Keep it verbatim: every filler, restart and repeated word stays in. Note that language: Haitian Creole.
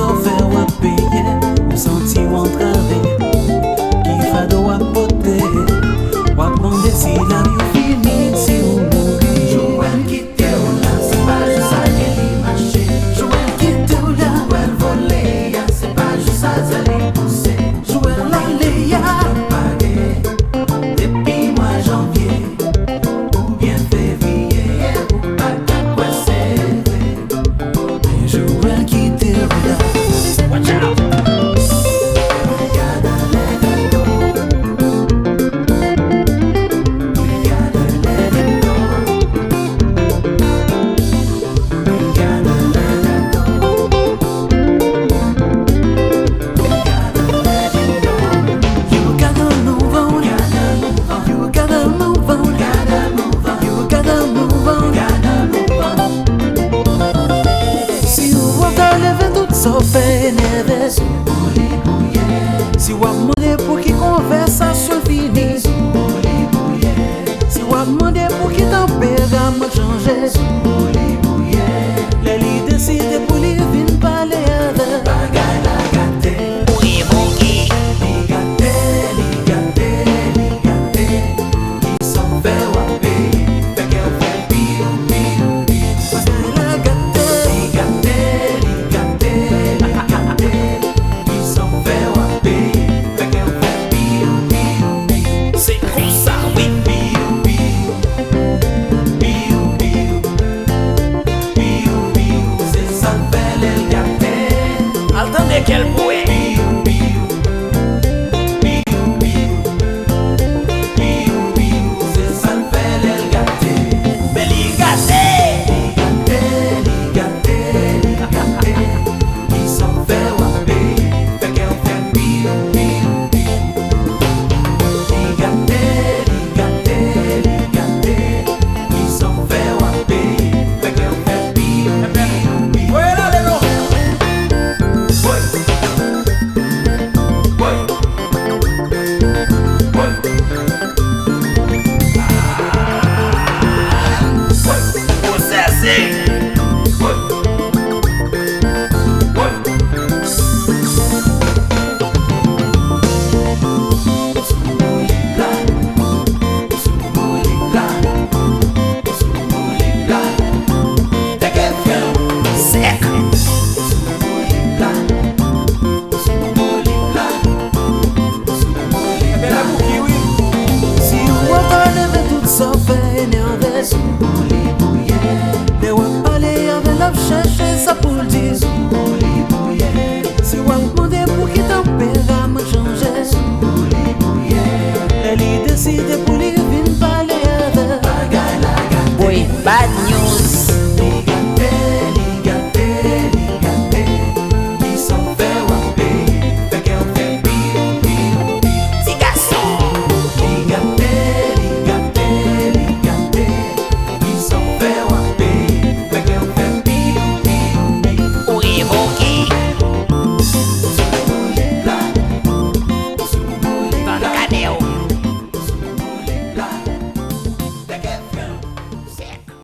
sa fè wap peye, ou santi ou antrave, ki fado wap pote, wap mande si la vi ou fini, si ou mouri. Jouel kite ou la, se pa jous sa ke li mache. Jouel kite ou la, Jouel vole ya, se pa jous sa zali pousse. Jouel la le ya, Page, depi mwa janvye, ou bien fevriye, ou pa ka kwe seve. Jouel kite ou la. Watch out! Regarde les gâteaux, regarde les gâteaux, regarde les gâteaux, regarde les gâteaux. You gotta move on, Gotta move on, you gotta move on, gotta move on, you gotta move on. gotta move on. Si ou wap ta leve tout sa fè neve, Bouli bouye, si wap mande pou ki konversasyon fini, bouli bouye, si wap mande pou ki temperaman chanje, bouli bouye. le li deside pou li vin pale ave. Bagay la gâte, li gâte, li gâte, li gâte. Ki son fè wapè, fè ke ou fè piou, piou, piou. Bagay la gâte, Li gâte, li gâte, li gâte. Ki son fè wapè, fè ke ou fè piou, piou, piou. C'est comme ça, oui. Piou, piou, piou, piou. Piou, piou, se san fè lèl gâte. Attendez qu'elle pourrait. Piou, piou, piou, piou. Piou, piou, se san fè lèl gâte. Mais les gâtés. Li gâte, li gâte, li gâte. Ki son fè wapè, fè ke ou fè piou, piou, piou. Li gâte, li gâte, li gâte. Ki son fè wapè, fè ke ou fè piou, piou, piou. Voilà les noms. Boy, boy, boy. Possessé. Boy, boy. Sumuli plan, sumuli plan, sumuli plan. Take it from Sec. sumuli plan, sumuli plan, sumuli La plan. bouquille, oui. si ou wap ta leve tout sa fè nerve, Bouli bouye, le wap pale ave lap chèche sa pou l'di. bouli bouye, Si wap mande pou ki temperaman chanje, bouli bouye. le li deside pou